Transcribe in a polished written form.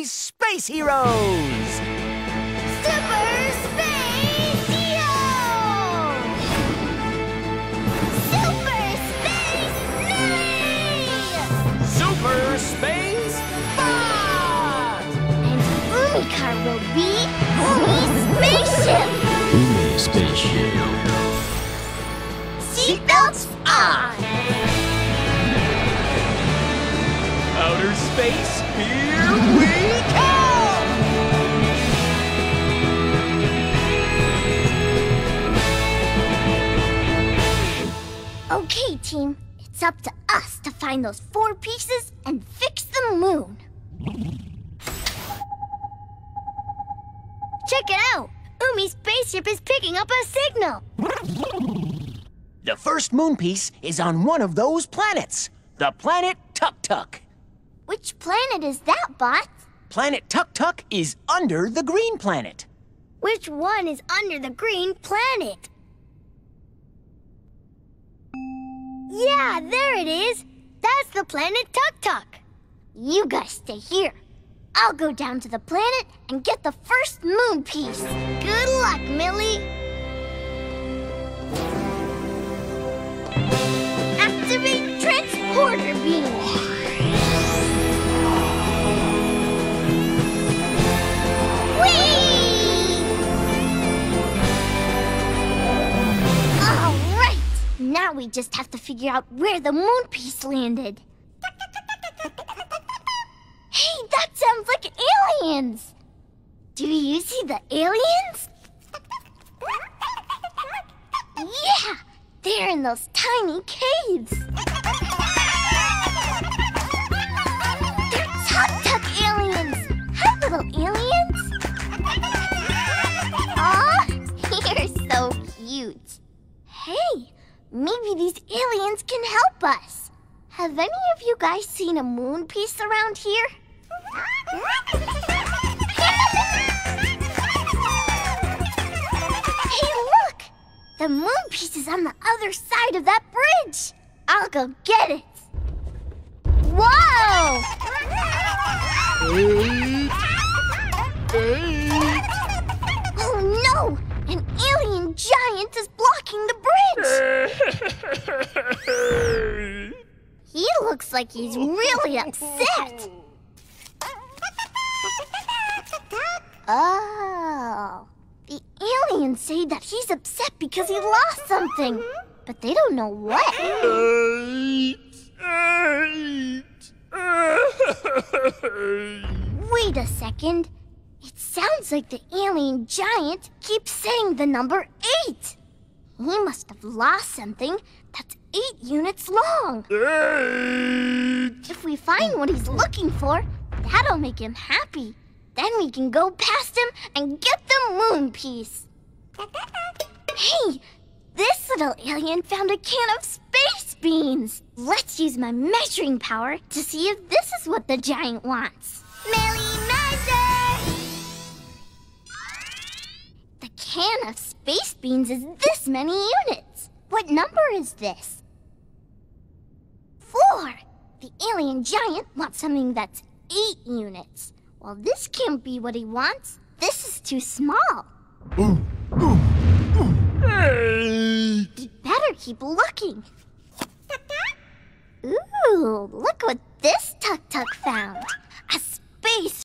Oomies Space Heroes! Super Space Heroes! Super Space Millie! Super Space Bot! And Oomy Car will be Oomy Spaceship! Oomy Spaceship. Seatbelts on! Outer space, here we come! Okay, team. It's up to us to find those 4 pieces and fix the moon. Check it out! Oomy's spaceship is picking up a signal. The first moon piece is on one of those planets, the planet Tuk Tuk. Which planet is that, Bot? Planet Tuk Tuk is under the green planet. Which one is under the green planet? Yeah, there it is. That's the planet Tuk Tuk. You guys stay here. I'll go down to the planet and get the first moon piece. Good luck, Millie. Activate transporter beam. Now we just have to figure out where the moon piece landed. Hey, that sounds like aliens! Do you see the aliens? Yeah, they're in those tiny caves. They're Tuk Tuk aliens! Hi, little aliens! Aw, you're so cute. Hey, maybe these aliens can help us. Have any of you guys seen a moon piece around here? Hey, look! The moon piece is on the other side of that bridge. I'll go get it. Whoa! Oh no! An alien giant is blocking the bridge! He looks like he's really upset! Oh, the aliens say that he's upset because he lost something, but they don't know what. Wait a second. It sounds like the alien giant keeps saying the number 8. He must have lost something that's 8 units long. 8. If we find what he's looking for, that'll make him happy. Then we can go past him and get the moon piece. Hey, this little alien found a can of space beans. Let's use my measuring power to see if this is what the giant wants. Millie measure! The can of space beans is this many units. What number is this? 4. The alien giant wants something that's 8 units. Well, this can't be what he wants. This is too small. He better keep looking. Ooh, look what this Tuk Tuk found. A space